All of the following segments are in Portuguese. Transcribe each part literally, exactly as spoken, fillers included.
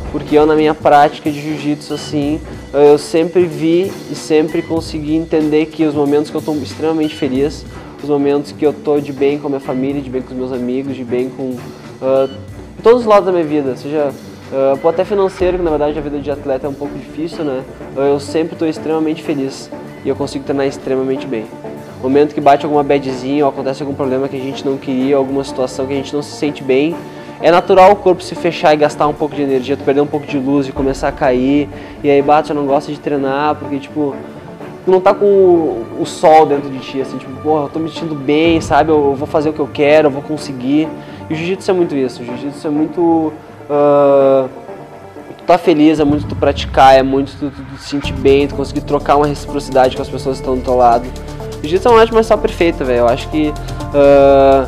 porque eu na minha prática de jiu-jitsu assim, eu sempre vi e sempre consegui entender que os momentos que eu estou extremamente feliz, os momentos que eu estou de bem com a minha família, de bem com os meus amigos, de bem com uh, todos os lados da minha vida, seja uh, até financeiro, que na verdade a vida de atleta é um pouco difícil, né? Eu sempre estou extremamente feliz e eu consigo treinar extremamente bem. No momento que bate alguma badzinha ou acontece algum problema que a gente não queria, alguma situação que a gente não se sente bem, é natural o corpo se fechar e gastar um pouco de energia, tu perder um pouco de luz e começar a cair, e aí bate, eu não gosto de treinar, porque tipo, tu não tá com o, o sol dentro de ti, assim, tipo, porra, eu tô me sentindo bem, sabe, eu, eu vou fazer o que eu quero, eu vou conseguir. E o jiu-jitsu é muito isso, o jiu-jitsu é muito, uh, tu tá feliz, é muito tu praticar, é muito tu, tu, tu te sentir bem, tu conseguir trocar uma reciprocidade com as pessoas que estão do teu lado. O jiu-jitsu é uma arte marcial perfeita, velho, eu acho que... Uh,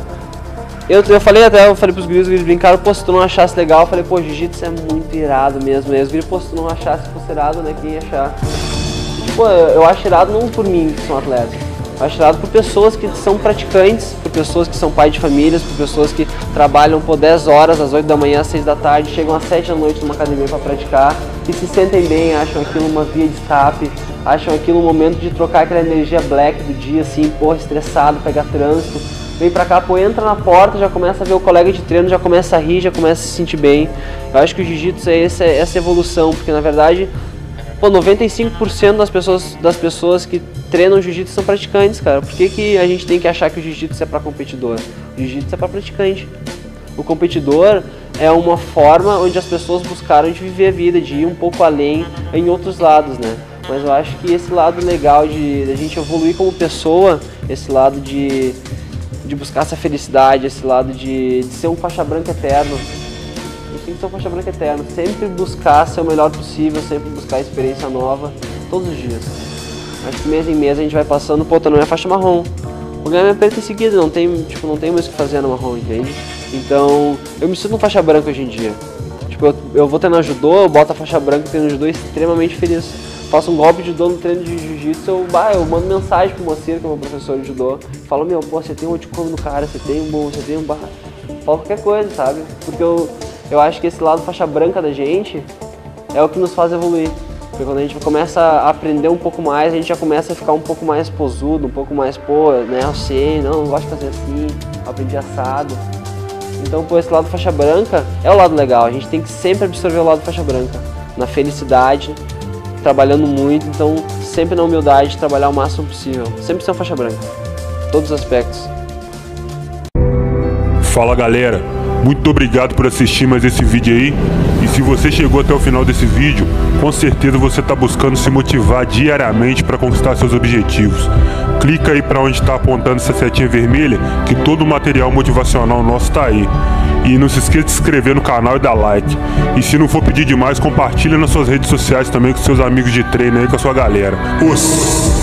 eu, eu falei até, eu falei pros guris, os guris brincaram, pô, se tu não achasse legal, eu falei, pô, jiu-jitsu é muito irado mesmo, e os guris, pô, se tu não achasse que fosse irado, né, quem ia achar? E, tipo, eu acho irado não por mim, que são atletas, eu acho irado por pessoas que são praticantes, por pessoas que são pais de famílias, por pessoas que trabalham por dez horas, às oito da manhã, às seis da tarde, chegam às sete da noite numa academia para praticar, e se sentem bem, acham aquilo uma via de escape, acham aquilo um momento de trocar aquela energia black do dia, assim, porra, estressado, pegar trânsito, vem pra cá, pô, entra na porta, já começa a ver o colega de treino, já começa a rir, já começa a se sentir bem. Eu acho que o jiu-jitsu é essa, essa evolução, porque na verdade, pô, noventa e cinco por cento das pessoas, das pessoas que treinam jiu-jitsu são praticantes, cara. Por que que a gente tem que achar que o jiu-jitsu é pra competidor? O jiu-jitsu é pra praticante. O competidor é uma forma onde as pessoas buscaram de viver a vida, de ir um pouco além em outros lados, né? Mas eu acho que esse lado legal de, de a gente evoluir como pessoa, esse lado de, de buscar essa felicidade, esse lado de, de ser um faixa branca eterno. A gente tem que ser um faixa branca eterno, sempre buscar ser o melhor possível, sempre buscar experiência nova, todos os dias. Acho que mês em mês a gente vai passando, pô, tu não é faixa marrom. Vou ganhar minha preta em seguida, não tem, tipo, não tem mais o que fazer no marrom, entende? Então, eu me sinto um faixa branca hoje em dia. Tipo, eu, eu vou treinar judô, eu boto a faixa branca e treino judô extremamente feliz. Faço um golpe de judô no treino de jiu-jitsu, eu, bah, eu mando mensagem pro Moacir, que é o meu professor de judô, falo, meu, pô, você tem um oticome no cara, você tem um bom, você tem um barra, falo qualquer coisa, sabe? Porque eu, eu acho que esse lado faixa branca da gente é o que nos faz evoluir. Porque quando a gente começa a aprender um pouco mais, a gente já começa a ficar um pouco mais posudo, um pouco mais, pô, né, eu sei, não, não gosto de fazer assim, aprendi assado. Então, pô, esse lado faixa branca é o lado legal, a gente tem que sempre absorver o lado faixa branca, na felicidade, trabalhando muito, então sempre na humildade, trabalhar o máximo possível, sempre ser uma faixa branca, todos os aspectos. Fala galera, muito obrigado por assistir mais esse vídeo aí, e se você chegou até o final desse vídeo, com certeza você está buscando se motivar diariamente para conquistar seus objetivos. Clica aí para onde está apontando essa setinha vermelha, que todo o material motivacional nosso está aí. E não se esqueça de se inscrever no canal e dar like. E se não for pedir demais, compartilha nas suas redes sociais também com seus amigos de treino aí, com a sua galera. Os...